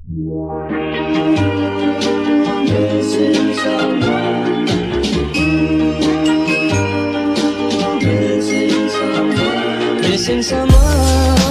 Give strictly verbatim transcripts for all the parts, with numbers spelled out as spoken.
Missing someone.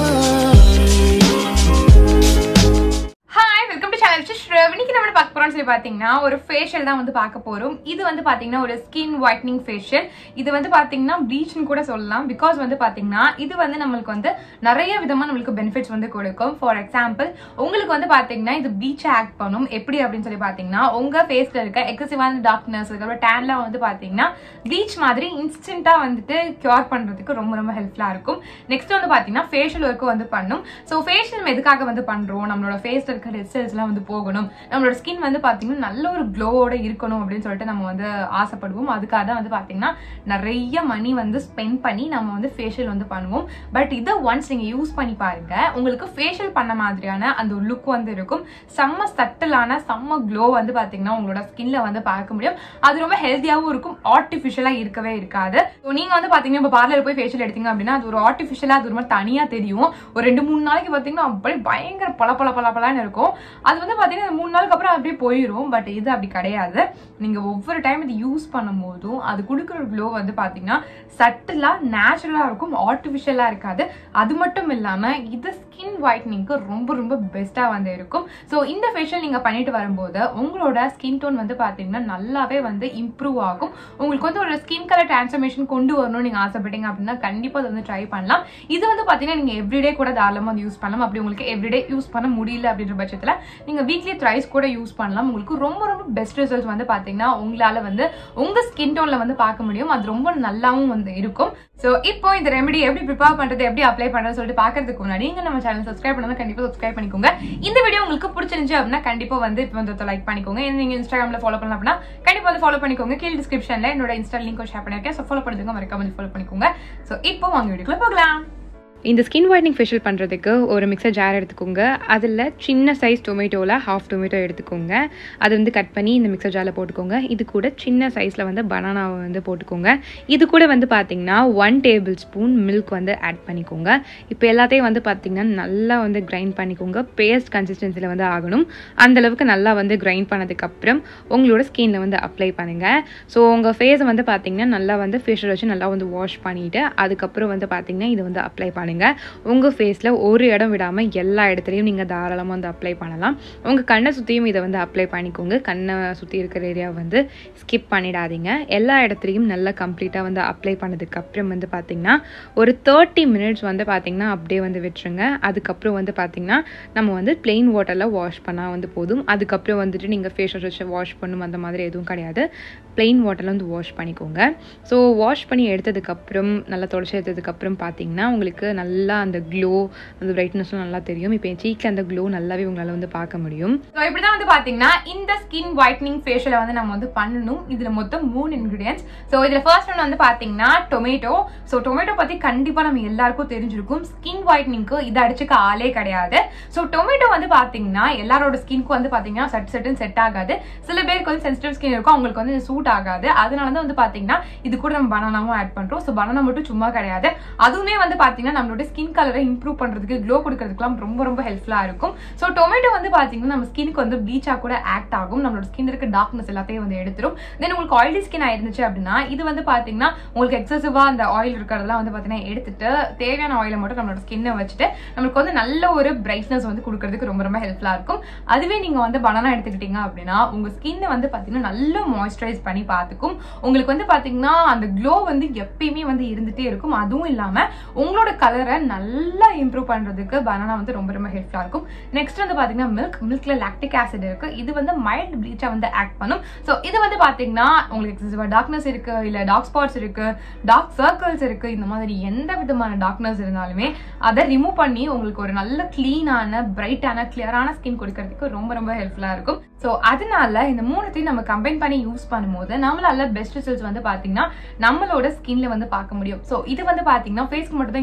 இன்னைக்கு நம்ம பார்க்க போறோம்னு சொல்லி பாத்தீங்கன்னா ஒரு ஃபேஷியல் தான் வந்து பார்க்க போறோம். இது வந்து பாத்தீங்கன்னா ஒரு ஸ்கின் whitening facial. இது வந்து பாத்தீங்கன்னா ப்ளீச்னு கூட சொல்லலாம். பிகாஸ் வந்து பாத்தீங்கன்னா இது வந்து நம்மளுக்கு வந்து நிறைய விதமா நம்மளுக்கு பெனிஃபிட்ஸ் வந்து கொடுக்கும். ஃபார் எக்ஸாம்பிள் உங்களுக்கு வந்து பாத்தீங்கன்னா இது ப்ளீச் ஆக்ட் பண்ணும். எப்படி அப்படின்னு சொல்லி பாத்தீங்கன்னா உங்க ஃபேஸ்ல இருக்க எக்ஸசிவான டார்க்னஸ் அதுக்கப்புறம் டேன்லாம் வந்து பாத்தீங்கன்னா ப்ளீச் மாதிரி இன்ஸ்டன்டா வந்துட்டு கியூர் பண்றதுக்கு ரொம்ப ரொம்ப ஹெல்ப்ஃபுல்லா இருக்கும். நெக்ஸ்ட் வந்து பாத்தீங்கன்னா ஃபேஷியல் ஒர்க் வந்து பண்ணும். ஸோ ஃபேஷியல் எதுக்காக வந்து பண்றோம், நம்மளோட ஃபேஸ்ல இருக்க டெட் செல்ஸ் எல்லாம் வந்து போகணும், நம்மளோட ஸ்கின் வந்து பாத்தீங்கன்னா நல்ல ஒரு க்ளோவோட இருக்கணும் அப்படின்னு சொல்லிட்டு நம்ம வந்து ஆசைப்படுவோம். அதுக்காக தான் வந்து பாத்தீங்கன்னா நிறைய மணி வந்து ஸ்பெண்ட் பண்ணி நம்ம வந்து ஃபேஷியல் வந்து பண்ணுவோம். பட் இதை ஒன்ஸ் நீங்க யூஸ் பண்ணி பாருங்க, உங்களுக்கு ஃபேஷியல் பண்ண மாதிரியான அந்த ஒரு லுக் வந்து இருக்கும். செம்ம சட்டிலான செம்ம க்ளோ வந்து பாத்தீங்கன்னா உங்களோட ஸ்கின்ல வந்து பார்க்க முடியும். அது ரொம்ப ஹெல்த்தியாவும் இருக்கும், ஆர்டிபிஷியலா இருக்கவே இருக்காது. நீங்க வந்து பாத்தீங்கன்னா இப்ப பார்லர் போய் ஃபேஷியல் எடுத்தீங்க அப்படின்னா அது ஒரு ஆர்டிபிஷியலா அது ஒரு மாதிரி தனியா தெரியும். ஒரு ரெண்டு மூணு நாளைக்கு பாத்தீங்கன்னா அப்படியே பயங்கர பல பல பல பலான்னு இருக்கும். அது வந்து பாத்தீங்கன்னா மூணு நாளுக்கு அப்புறம் அப்படியே போயிடும். பட் இது அப்படி கிடையாது. நீங்க ஒவ்வொரு டைம் இது யூஸ் பண்ணும் போதும் அது கொடுக்குற க்ளோ வந்து பாத்தீங்கன்னா சட்டிலா நேச்சுரலா இருக்கும், ஆர்டிபிஷியலா இருக்காது. அது மட்டும் இல்லாம இது ஸ்கின் ஒயிட்னிங்க்கு ரொம்ப ரொம்ப பெஸ்டா வந்து இருக்கும். ஸோ இந்த ஃபேஷியல் நீங்க பண்ணிட்டு வரும்போது உங்களோட ஸ்கின் டோன் வந்து பாத்தீங்கன்னா நல்லாவே வந்து இம்ப்ரூவ் ஆகும். உங்களுக்கு வந்து ஒரு ஸ்கின் கலர் டிரான்ஸ்ஃபர்மேஷன் கொண்டு வரணும்னு நீங்க ஆசைப்பட்டீங்க அப்படின்னா கண்டிப்பா அதை வந்து ட்ரை பண்ணலாம். இது வந்து பாத்தீங்கன்னா நீங்க எவ்ரிடே கூட தாராளமா வந்து யூஸ் பண்ணலாம். அப்படி உங்களுக்கு எவ்ரிடே யூஸ் பண்ண முடியல அப்படின்ற பட்சத்துல நீங்க வீக்லி த்ரைஸ் கூட யூஸ் பண்ணலாம். உங்களுக்கு ரொம்ப ரொம்ப பெஸ்ட் ரிசல்ட்ஸ் வந்து பாத்தீங்கன்னா உங்களால வந்து உங்க ஸ்கின் டோன்ல வந்து பார்க்க முடியும். அது ரொம்ப நல்லாவும் வந்து இருக்கும். சோ இப்போ இந்த ரெமெடி எப்படி ப்ரிப்பேர் பண்றது, எப்படி அப்ளை பண்றது சொல்லிட்டு பாக்குறதுக்கு முன்னாடி நீங்க நம்ம சேனல் சப்ஸ்கிரைப் பண்ணா கண்டிப்பா சப்ஸ்கிரைப் பண்ணிக்கோங்க. இந்த வீடியோ உங்களுக்கு பிடிச்சிருந்துச்சு அப்படின்னா கண்டிப்பா வந்து இப்போ வந்து லைக் பண்ணிக்கோங்க. நீங்க இன்ஸ்டாகிராம்ல ஃபாலோ பண்ணலாம் அப்படின்னா கண்டிப்பா வந்து ஃபாலோ பண்ணிக்கோங்க. கீழே டிஸ்கிரிப்ஷன்ல என்னோட இன்ஸ்டா லிங்க் ஷேர் பண்ணிருக்கேன். சோ ஃபாலோ பண்ணுங்க, மறக்காம வந்து ஃபாலோ பண்ணிக்கோங்க. சோ இப்போ வாங்க வீடியோக்குள்ள போகலாம். இந்த ஸ்கின் ஒயிட்னிங் ஃபேஷியல் பண்ணுறதுக்கு ஒரு மிக்சர் ஜார் எடுத்துக்கோங்க. அதில் சின்ன சைஸ் டொமேட்டோவில் ஹாஃப் டொமேட்டோ எடுத்துக்கோங்க. அது வந்து கட் பண்ணி இந்த மிக்சர் ஜாரில் போட்டுக்கோங்க. இது கூட சின்ன சைஸில் வந்து பனானாவை வந்து போட்டுக்கோங்க. இது கூட வந்து பார்த்திங்கன்னா ஒன் டேபிள் ஸ்பூன் மில்க் வந்து ஆட் பண்ணிக்கோங்க. இப்போ எல்லாத்தையும் வந்து பார்த்திங்கன்னா நல்லா வந்து கிரைண்ட் பண்ணிக்கோங்க. பேஸ்ட் கன்சிஸ்டன்சியில் வந்து ஆகணும். அந்தளவுக்கு நல்லா வந்து கிரைண்ட் பண்ணதுக்கப்புறம் உங்களோட ஸ்கின்னில் வந்து அப்ளை பண்ணுங்கள். ஸோ உங்கள் ஃபேஸை வந்து பார்த்திங்கன்னா நல்லா வந்து ஃபேஷியல் வச்சு நல்லா வந்து வாஷ் பண்ணிவிட்டு அதுக்கப்புறம் வந்து பார்த்திங்கன்னா இது வந்து அப்ளை பண்ணுங்கள். உங்கள் ஃபேஸில் ஒரு இடம் விடாமல் எல்லா இடத்துலையும் நீங்கள் தாராளமாக வந்து அப்ளை பண்ணலாம். உங்கள் கண்ணை சுற்றியும் இதை வந்து அப்ளை பண்ணிக்கோங்க. கண்ணை சுற்றி இருக்கிற ஏரியா வந்து ஸ்கிப் பண்ணிடாதீங்க. எல்லா இடத்துலையும் நல்லா கம்ப்ளீட்டாக வந்து அப்ளை பண்ணதுக்கப்புறம் வந்து பார்த்திங்கன்னா ஒரு தேர்ட்டி மினிட்ஸ் வந்து பார்த்திங்கன்னா அப்படியே வந்து விட்டுருங்க. அதுக்கப்புறம் வந்து பார்த்திங்கன்னா நம்ம வந்து பிளெயின் வாட்டரில் வாஷ் பண்ணால் வந்து போதும். அதுக்கப்புறம் வந்துட்டு நீங்கள் ஃபேஷியல் வச்சு வாஷ் பண்ணும் அந்த மாதிரி எதுவும் கிடையாது. பிளெயின் வாட்டரில் வந்து வாஷ் பண்ணிக்கோங்க. ஸோ வாஷ் பண்ணி எடுத்ததுக்கப்புறம் நல்லா தொடச்சி எடுத்ததுக்கப்புறம் பார்த்திங்கன்னா உங்களுக்கு நல்லா அந்த க்ளோ அந்த பிரைட்னஸ்லாம் நல்லா தெரியும். இப்போ என் சீக்கில் அந்த க்ளோ நல்லாவே உங்களால் வந்து பார்க்க முடியும். ஸோ இப்படி தான் வந்து பார்த்தீங்கன்னா இந்த ஸ்கின் ஒயிட்னிங் ஃபேஷியலை வந்து நம்ம வந்து பண்ணணும். இதில் மொத்தம் மூணு இன்க்ரீடியன்ஸ். ஸோ இதில் ஃபர்ஸ்ட் ஒன் வந்து பார்த்தீங்கன்னா டொமேட்டோ. ஸோ டொமேட்டோ பற்றி கண்டிப்பாக நம்ம எல்லாருக்கும் தெரிஞ்சிருக்கும். ஸ்கின் ஒயிட்னிங்க்கு இதை அடிச்சுக்க ஆளே கிடையாது. ஸோ டொமேட்டோ வந்து பார்த்தீங்கன்னா எல்லாரோட ஸ்கின்க்கு வந்து பார்த்தீங்கன்னா சட் சட்டுன்னு செட் ஆகாது. சில பேருக்கு வந்து சென்சிட்டிவ் ஸ்கின் இருக்கும், அவங்களுக்கு வந்து சூட் ஆகாது. அதனால தான் வந்து பார்த்தீங்கன்னா இது கூட நம்ம பனானாவும் ஆட் பண்ணுறோம். ஸோ பனானா மட்டும் சும்மா கிடையாது, அதுவுமே வந்து பார்த்தீங்கன்னா நம்மளோட ஸ்கின் கலரை இம்ப்ரூவ் பண்றதுக்கு க்ளோ கொடுக்கறதுக்குலாம் ரொம்ப ரொம்ப ஹெல்ப்ஃபுல்லா இருக்கும். ஸோ டொமேட்டோ வந்து பாத்தீங்கன்னா நம்ம ஸ்கினுக்கு வந்து ப்ளீச்சா கூட ஆக்ட் ஆகும். நம்மளோட ஸ்கின் இருக்க டார்க்னஸ் எல்லாத்தையும் வந்து எடுத்துரும். தென் உங்களுக்கு ஆயிலி ஸ்கின் ஆயிருந்துச்சு அப்படின்னா இது வந்து பாத்தீங்கன்னா உங்களுக்கு எக்ஸசிவா அந்த ஆயில் இருக்கிறதெல்லாம் வந்து பாத்தீங்கன்னா எடுத்துட்டு தேவையான ஆயிலை மட்டும் நம்மளோட ஸ்கின்னை வச்சுட்டு நம்மளுக்கு வந்து நல்ல ஒரு பிரைட்னஸ் வந்து கொடுக்கறதுக்கு ரொம்ப ரொம்ப ஹெல்ப்ஃபுல்லா இருக்கும். அதுவே நீங்க வந்து பனானா எடுத்துக்கிட்டீங்க அப்படின்னா உங்க ஸ்கின்னை வந்து பாத்தீங்கன்னா நல்லா மாய்ஸ்சரைஸ் பண்ணி பார்த்துக்கும். உங்களுக்கு வந்து பாத்தீங்கன்னா அந்த க்ளோ வந்து எப்பயுமே வந்து இருந்துட்டே இருக்கும். அதுவும் இல்லாம உங்களோட கலரை நல்லா இம்ப்ரூவ் பண்றதுக்கு பனானா வந்து ரொம்ப ரொம்ப ஹெல்ப்ஃபுல்லா இருக்கும். நெக்ஸ்ட் வந்து பாத்தீங்கன்னா மில்க். மில்க்ல லாக்டிக் ஆசிட் இருக்கு. இது வந்து மைல்ட் ப்ளீச்சா வந்து ஆக்ட் பண்ணும். சோ இது வந்து பாத்தீங்கன்னா உங்களுக்கு எக்ஸசிவா டார்க்னஸ் இருக்கு, இல்ல டார்க் ஸ்பாட்ஸ் இருக்கு, டார்க் சர்க்கிள்ஸ் இருக்கு, இந்த மாதிரி எந்த விதமான டார்க்னஸ் இருந்தாலுமே அதை ரிமூவ் பண்ணி உங்களுக்கு ஒரு நல்ல கிளீனான பிரைட்டான கிளியரான ஸ்கின் கொடுக்கறதுக்கு ரொம்ப ரொம்ப ஹெல்ப்ஃபுல்லா இருக்கும். சோ அதனால இந்த மூணுத்தையும் நம்ம கம்பைன் பண்ணி யூஸ் பண்ணும்போது நம்மளால பெஸ்ட் ரிசல்ட்ஸ் வந்து பாத்தீங்கன்னா நம்மளோட ஸ்கின்ல வந்து பார்க்க முடியும். சோ இது வந்து பாத்தீங்கன்னா ஃபேஸ்க்கு மட்டும் தான் யூஸ் பண்ணுமா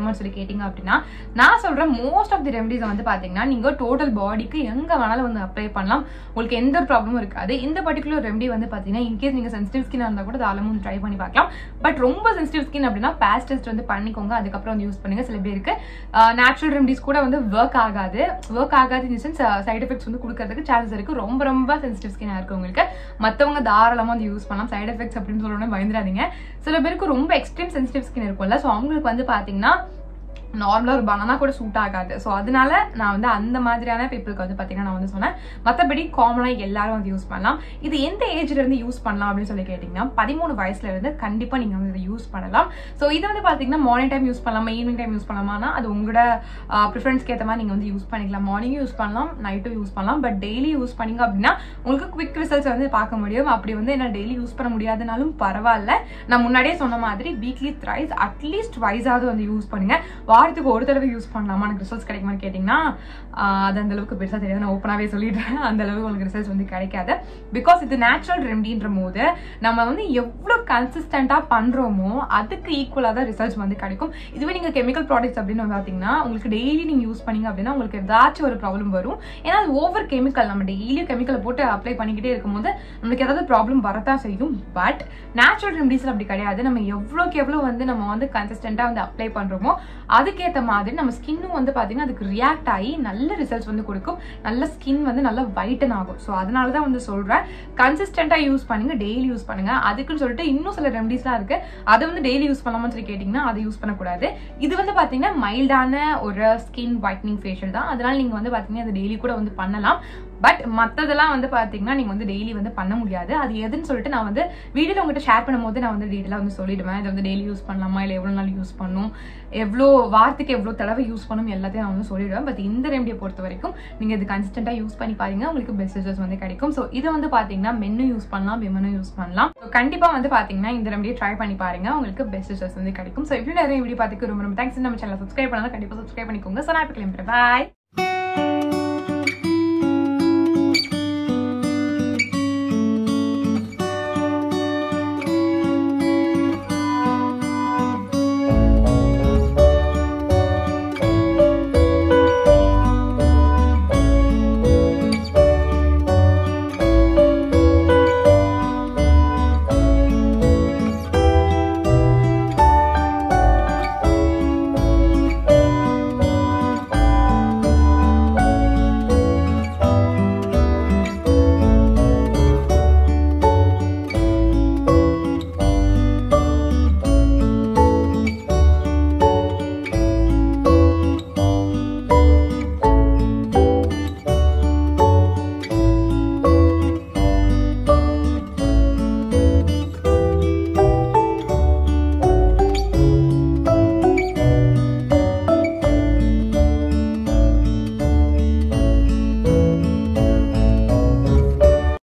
பண்ணணும்னு சொல்லி கேட்டிங்க அப்படின்னா நான் சொல்கிறேன் மோஸ்ட் ஆஃப் தி ரெமடிஸை வந்து பார்த்தீங்கன்னா நீங்கள் டோட்டல் பாடிக்கு எங்கே வேணாலும் வந்து அப்ளை பண்ணலாம். உங்களுக்கு எந்த ஒரு ப்ராப்ளமும் இருக்காது. இந்த பர்டிகுலர் ரெமடி வந்து பார்த்தீங்கன்னா இன்கேஸ் நீங்கள் சென்சிட்டிவ் ஸ்கின்னாக இருந்தால் கூட தாராளமாக வந்து ட்ரை பண்ணி பார்க்கலாம். பட் ரொம்ப சென்சிட்டிவ் ஸ்கின் அப்படின்னா பேட்ச் டெஸ்ட் வந்து பண்ணிக்கோங்க, அதுக்கப்புறம் வந்து யூஸ் பண்ணுங்க. சில பேருக்கு நேச்சுரல் ரெமடிஸ் கூட வந்து ஒர்க் ஆகாது ஒர்க் ஆகாது இன் சென்ஸ் சைட் எஃபெக்ட்ஸ் வந்து கொடுக்கறதுக்கு சான்சஸ் இருக்கு. ரொம்ப ரொம்ப சென்சிட்டிவ் ஸ்கின்னாக இருக்கவங்களுக்கு மற்றவங்க தாராளமாக வந்து யூஸ் பண்ணலாம். சைட் எஃபெக்ட்ஸ் அப்படின்னு சொல்லணும்னு பயந்துடாதீங்க. சில பேருக்கு ரொம்ப எக்ஸ்ட்ரீம் சென்சிட்டிவ் ஸ்கின் இருக்கும்ல, ஸோ அவங்களுக்கு வந்து பார்த்தீங்கன்னா நார்மலா ஒரு பனானா கூட சூட் ஆகாது. ஸோ அதனால நான் வந்து அந்த மாதிரியான பீப்புளுக்கு வந்து பார்த்தீங்கன்னா நான் வந்து சொன்னேன். மற்றபடி காமனாக எல்லாரும் வந்து யூஸ் பண்ணலாம். இது எந்த ஏஜ்ல இருந்து யூஸ் பண்ணலாம் அப்படின்னு சொல்லி கேட்டிங்கன்னா பதிமூணு வயசுல இருந்து கண்டிப்பாக நீங்கள் வந்து இதை யூஸ் பண்ணலாம். ஸோ இது வந்து பார்த்தீங்கன்னா மார்னிங் டைம் யூஸ் பண்ணலாமா ஈவினிங் டைம் யூஸ் பண்ணலாமா அது உங்களோட ப்ரிஃபரன்ஸ்க்கு ஏற்ற மாதிரி நீங்கள் வந்து யூஸ் பண்ணிக்கலாம். மார்னிங்கும் யூஸ் பண்ணலாம், நைட்டும் யூஸ் பண்ணலாம். பட் டெய்லி யூஸ் பண்ணிங்க அப்படின்னா உங்களுக்கு குவிக் ரிசல்ட்ஸ் வந்து பார்க்க முடியும். அப்படி வந்து என்ன டெய்லி யூஸ் பண்ண முடியாதுனாலும் பரவாயில்ல. நான் முன்னாடியே சொன்ன மாதிரி வீக்லி த்ரைஸ் அட்லீஸ்ட் வைஸாவது வந்து யூஸ் பண்ணுங்க. வாரத்துக்கு ஒரு தடவை யூஸ் பண்ணலாமா எனக்கு ரிசல்ட்ஸ் கிடைக்குமான்னு கேட்டிங்கன்னா அது அந்த அளவுக்கு பெருசாக தெரியாது. நான் ஓப்பனாகவே சொல்லிடுறேன், அந்த அளவுக்கு உங்களுக்கு ரிசல்ட்ஸ் வந்து கிடைக்காது. பிகாஸ் இது நேச்சுரல் ரெமடின்ற போது நம்ம வந்து எவ்வளோ கன்சிஸ்டண்டாக பண்ணுறோமோ அதுக்கு ஈக்குவலாக தான் ரிசல்ட்ஸ் வந்து கிடைக்கும். இதுவே நீங்கள் கெமிக்கல் ப்ராடக்ட்ஸ் அப்படின்னு பார்த்தீங்கன்னா உங்களுக்கு டெய்லி நீங்கள் யூஸ் பண்ணீங்க அப்படின்னா உங்களுக்கு ஏதாச்சும் ஒரு ப்ராப்ளம் வரும். ஏன்னா அது ஓவர் கெமிக்கல். நம்ம டெய்லியும் கெமிக்கலை போட்டு அப்ளை பண்ணிக்கிட்டே இருக்கும்போது நம்மளுக்கு ஏதாவது ப்ராப்ளம் வரத்தான் செய்யும். பட் நேச்சுரல் ரெமடிஸில் அப்படி கிடையாது. நம்ம எவ்வளோக்கு எவ்வளோ வந்து நம்ம வந்து கன்சிஸ்டண்டாக வந்து அப்ளை பண்ணுறோமோ அதுக்கேற்ற மாதிரி நம்ம ஸ்கின்னும் வந்து பார்த்தீங்கன்னா அதுக்கு ரியாக்ட் ஆகி நல்ல ரிசல்ட்ஸ் வந்து கொடுக்கும். நல்ல ஸ்கின் வந்து நல்லா வைட்டன் ஆகும். ஸோ அதனால தான் வந்து சொல்கிறேன் கன்சிஸ்டண்டாக யூஸ் பண்ணுங்க, டெய்லி யூஸ் பண்ணுங்க. அதுக்குன்னு சொல்லிட்டு இன்னும் சில ரெமடிஸ்லாம் இருக்கு, அதை வந்து டெய்லி யூஸ் பண்ணலாமான்னு சொல்லி கேட்டிங்கன்னா அதை யூஸ் பண்ணக்கூடாது. இது வந்து பார்த்தீங்கன்னா மைல்டான ஒரு ஸ்கின் ஒயிட்னிங் ஃபேஷியல் தான். அதனால நீங்கள் வந்து பார்த்தீங்கன்னா அதை டெய்லி கூட வந்து பண்ணலாம். பட் மற்றதெல்லாம் வந்து பார்த்தீங்கன்னா நீங்கள் வந்து டெய்லி வந்து பண்ண முடியாது. அது எதுன்னு சொல்லிட்டு நான் வந்து வீடியோவில் உங்கள்கிட்ட ஷேர் பண்ணும்போது நான் வந்து டீட்டெயிலாக வந்து சொல்லிடுவேன். இதை வந்து டெய்லி யூஸ் பண்ணலாமா இல்லை எவ்வளோ நாள் யூஸ் பண்ணணும், எவ்வளோ வாரத்துக்கு எவ்வளோ தடவை யூஸ் பண்ணணும் எல்லாத்தையும் நான் வந்து சொல்லிடுவேன். பட் இந்த ரெமடியை பொறுத்த வரைக்கும் நீங்கள் இது கன்சிஸ்டண்டாக யூஸ் பண்ணி பாருங்க, உங்களுக்கு பெஸ்ட் ரிசல்ட்ஸ் வந்து கிடைக்கும். ஸோ இதை வந்து பார்த்தீங்கன்னா மென்னும் யூஸ் பண்ணலாம், விமனும் யூஸ் பண்ணலாம். ஸோ கண்டிப்பாக வந்து பார்த்தீங்கன்னா இந்த ரெமடியை ட்ரை பண்ணி பாருங்க, உங்களுக்கு பெஸ்ட் ரிசல்ட்ஸ் வந்து கிடைக்கும். ஸோ இப்படி நிறைய வீடியோ பார்த்துக்கு ரொம்ப ரொம்ப தேங்க்ஸ். நம்ம சேனல் சப்ஸ்கிரைப் பண்ணலாம், கண்டிப்பாக சப்ஸ்கிரைப் பண்ணிக்கோங்க. ஸோ நான் இப்போ கிளம்புறேன். பாய்.